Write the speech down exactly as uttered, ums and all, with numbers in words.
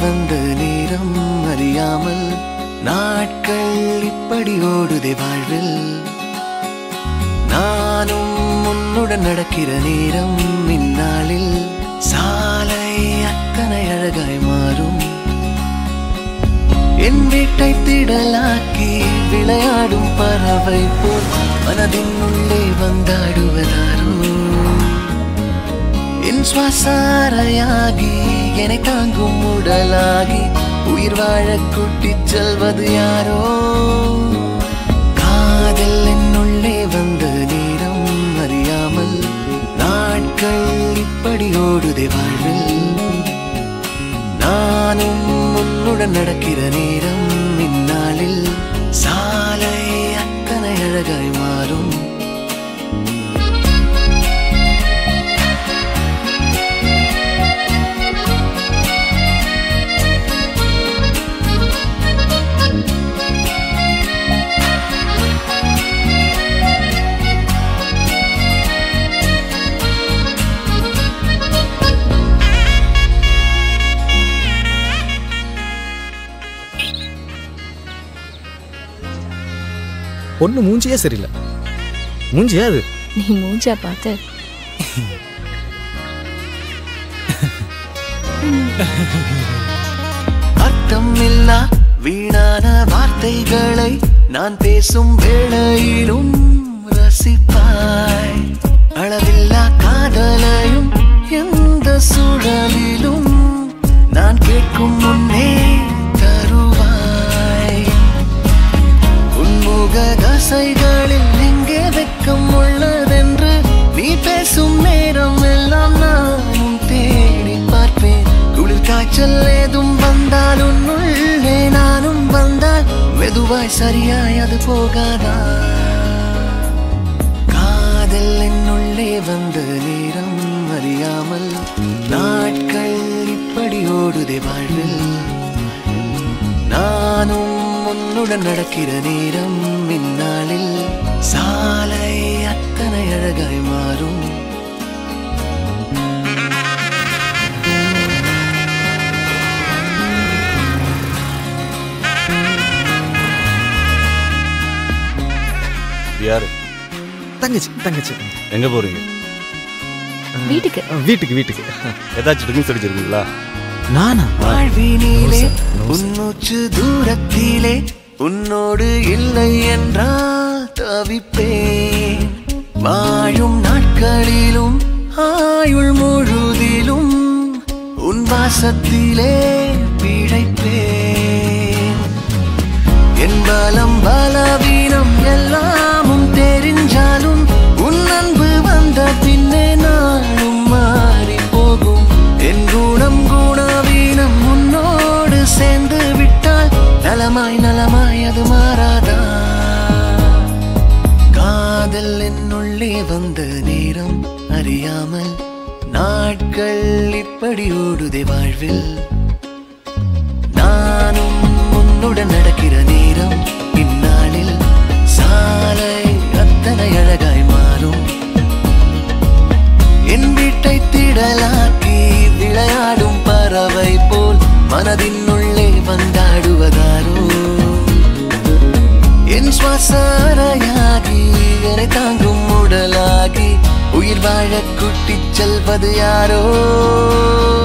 வந்த நேரம் அறியாமல் நாட்கள் இப்படி ஓடுதே வாழ்வில். நானும் உன்னுடன் நடக்கிற நேரம் இந்நாளில் சாலை அத்தனை அழகாய் மாறும். என் வீட்டை திடலாக்கி விளையாடும் பறவை போல் மனதின் உள்ளே வந்தாடுவதாரோ. என் சுவாசாரையாகி என்னை தாங்கும் உடலாகி உயிர் வாழ கூட்டிச் செல்வது யாரோ. காதல் என்னுள்ளே வந்த நேரம் அறியாமல் நாட்கள் இப்படி ஓடுதே வாழ்வில். நானும் உன்னுடன் நடக்கிற நேரம் இந்நாளில் சாலை அத்தனை அழகாய் மாறும். பொண்ணு மூஞ்சியே சரியில்லை. மூஞ்சியா அது? நீ மூஞ்சா பார்த்து அர்த்தம் இல்லா வீணான வார்த்தைகளை நான் பேசும் வேளையிலும் ரசிப்பாய். அளவில்லா காதலையும் எந்த சூழலிலும் நான் கேட்கும் முன்னே தருவாய். உன்முக தசைகளில் எங்கே வெட்கம் உள்ளதென்று நீ பேசும் நேரம் எல்லாம் நானும் தேடி பார்ப்பேன். குளிர் காய்ச்சல் ஏதும் வந்தால் உன்னுள்ளே நானும் வந்தால் மெதுவாய் சரியாய் அது போகாதா. காதல் என்னுள்ளே வந்த நேரம் அறியாமல் நாட்கள் இப்படி ஓடுதே வாழ்வில். நானும் உன்னுடன் நடக்கிற நேரம் இந்நாளில் சாலை அத்தனை அழகாய் மாறும். யாரு? தங்கச்சி. தங்கச்சி எங்க போறீங்க? வீட்டுக்கு. வீட்டுக்கு வீட்டுக்கு. ஏதாச்சும் ட்ரிங்க்ஸ் அடிச்சிருக்கீங்களா? நானா? வாழ்வினிலே உன்னூச்சு தூரத்திலே உன்னோடு இல்லை என்றால் தவிப்பேன். வாழும் நாட்களிலும் ஆயுள் முழுதிலும் உன் வாசத்திலே பிழைப்பேன். என் பலம் பலவீனம் எல்லாமும் தெரிஞ்சாலும் உன் அன்பு வந்த பின்னே நானும் மாறி போகும். என் குணம் குணவீனம் உன்னோடு சேர்ந்து விட்டால் நலமாய் நலமாய் அது மாறாதா. காதல் என்னுள்ளே வந்த நேரம் அறியாமல் நாட்கள் இப்படி ஓடுதே வாழ்வில். நானும் உன்னுடன் நடக்கிற நேரம் இந்நாளில் சாலை அத்தனை அழகாய் மாறும். என் வீட்டை திடலாக்கி விளையாடும் பறவை போல் மனதின் உள்ளே வந்தாடுவதாரோ. என் சுவாசாரையாகி என்னை தாங்கும் உடலாகி உயிர் வாழ கூட்டிச் செல்வது யாரோ.